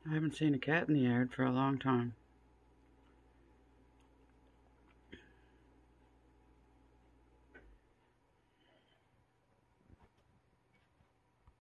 I haven't seen a cat in the yard for a long time.